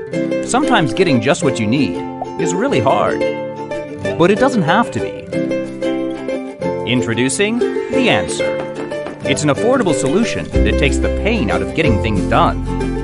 Sometimes getting just what you need is really hard, but it doesn't have to be. Introducing The Answer. It's an affordable solution that takes the pain out of getting things done.